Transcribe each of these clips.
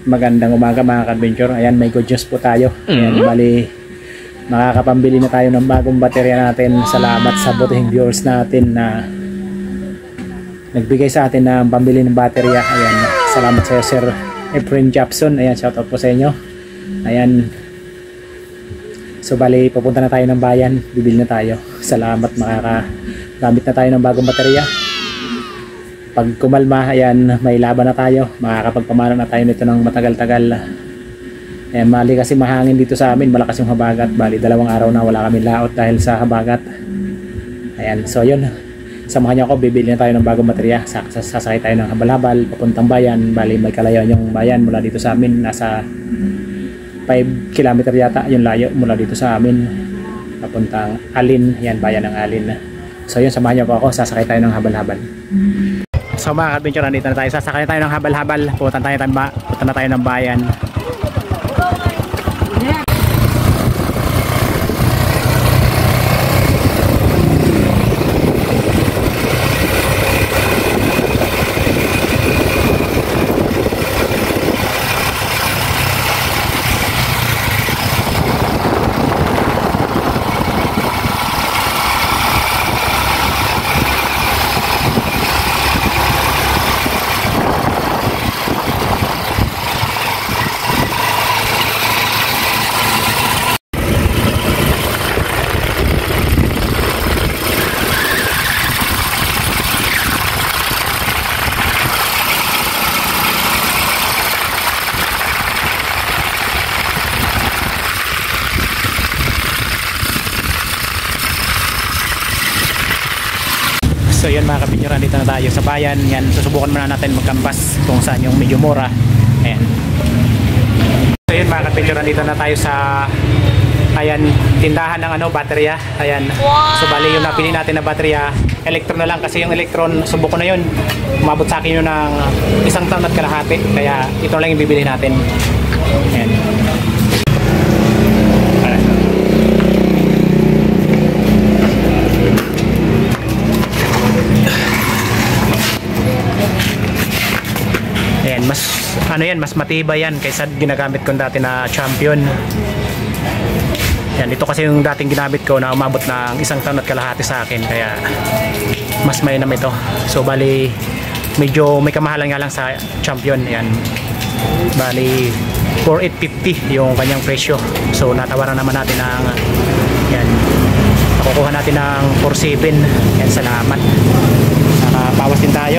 magandang umaga mga ka-adventure. Ayan, may good news po tayo. Ayan, bali makakapambili na tayo ng bagong baterya natin. Salamat sa butihing viewers natin na nagbigay sa atin ng pambili ng baterya. Ayan, salamat sa iyo, Sir Efren Japson. Ayan, shoutout po sa inyo. Ayan, so bali pupunta na tayo ng bayan, bibili na tayo. Salamat, makakagamit na tayo ng bagong baterya. Pag kumalma, ayan, may laban na tayo, makakapagpamana na tayo nito ng matagal-tagal. Ayan, mali kasi mahangin dito sa amin, malakas yung habagat. Bali 2 araw na wala kami laot dahil sa habagat. Ayan, so yun, samahan niyo ako, bibili na tayo ng bagong baterya. Sasakay tayo ng habal-habal papuntang bayan. Bali may kalayuan yung bayan mula dito sa amin, nasa 5 kilometer yata yung layo mula dito sa amin papuntang Alin. Ayan, bayan ng Alin. So yun, samahan niyo po ako, sasakay tayo ng habal-habal. So mga ka-adventure, nandito na tayo, sasakay tayo ng habal-habal, punta na tayo ng bayan. So yun mga ka-adventure, dito na tayo sa bayan. Yan, susubukan muna natin magkampas kung saan yung medyo mura. Ayan. So yun mga ka-adventure, dito na tayo sa tindahan ng baterya. Ayan. So bali yung napili natin na baterya, Electron na lang, kasi yung Electron subukan na yun. Umabot sa akin yun ng 1 taon at kalahati. Kaya ito lang yung bibili natin. Ayan. Mas matibay yan kaysa ginagamit ko dati na Champion. Yan, ito kasi yung dating ginamit ko na umabot ng 1 taon at kalahati sa akin, kaya mas mainam ito. So bali medyo may kamahalan nga lang sa Champion. Yan, bali 4,850 yung kanyang presyo. So natawaran naman natin ng nakukuha natin ng 4,700. Yan, salamat, nakapawas din tayo.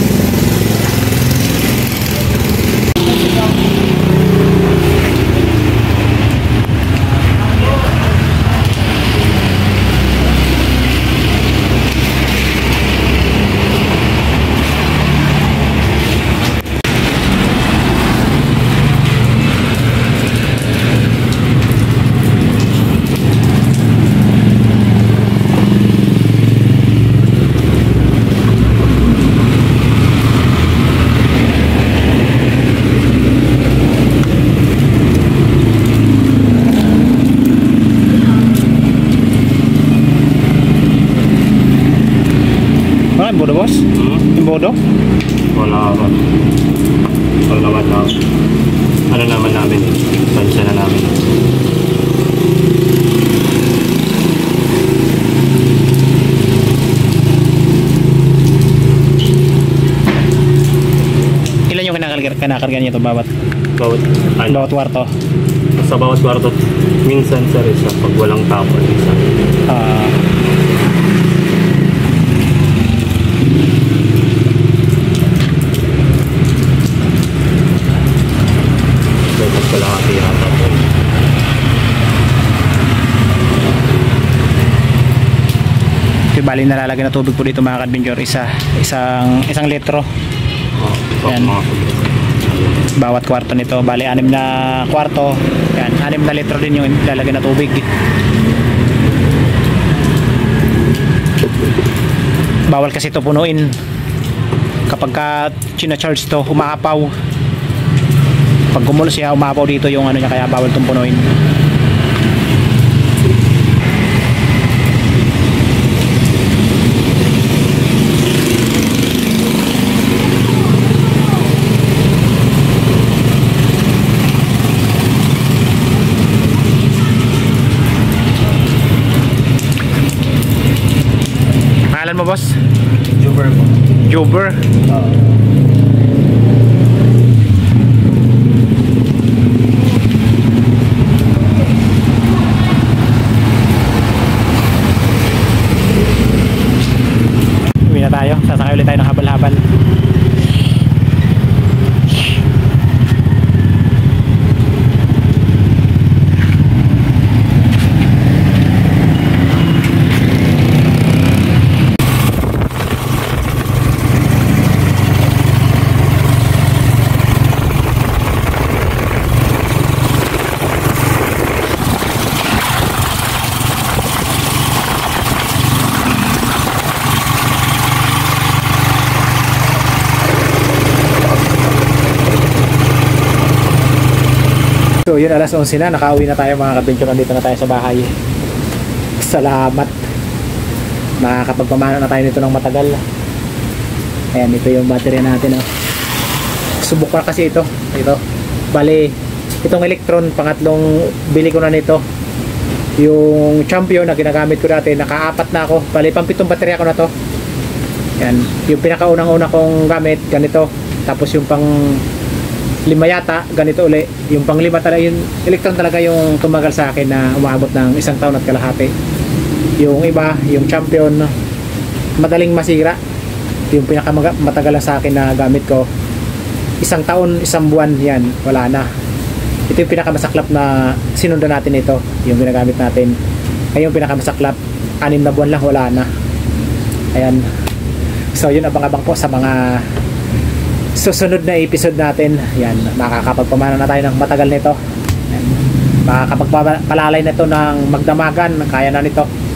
Bodo boss? Yung bodo? Wala ako. Wala naman. Ano naman namin? Pansya na namin. Ilan yung kinakarga niyo ito bawat kwarto? Sa bawat kwarto, minsan sir, isa. Pag walang tapon, isa. Bali nalalagay na tubig po dito mga ka-adventure, isang litro. Yan, bawat kwarto nito, bali 6 na kwarto. Yan, 6 na litro din yung ilalagay na tubig. Bawal kasi ito punuin. Kapag ka china-charge to, umaapaw. Pag gumulo siya, umaapaw dito yung niya, kaya bawal itong punuin. pangalan mo, boss? Juber po. Juber. Uwi na tayo. Sasakay ulit tayo ng habal-habal. So yun, alas 11 na, nakauwi na tayo mga ka-adventure. Nandito na tayo sa bahay. Salamat. Nakakapagpamana na tayo nito ng matagal. Ayan, ito yung battery natin. Oh. Subok pa kasi ito. Bali, itong Electron, pangatlong bili ko na nito. Yung Champion na ginagamit ko dati, naka-4 na ako. Bali, pang-7 battery ako na to. Ayan, yung pinakaunang-una kong gamit, ganito. Tapos yung pang 5 yata, ganito uli. Yung pang 5 talaga, yung Electron talaga yung tumagal sa akin na umabot ng 1 taon at kalahati. Yung iba, yung Champion, madaling masira. Yung pinakamatagal lang sa akin na gamit ko, 1 taon, 1 buwan, yan, wala na. Ito yung pinakamasaklap na sinundan natin ito, yung ginagamit natin. Ay yung pinakamasaklap, 6 na buwan lang, wala na. Ayan. So yun, abang-abang po sa mga susunod na episode natin. Yan, makakapagpamana na tayo ng matagal nito. Yan, makakapagpalalay na ito ng magdamagan. Kaya na nito.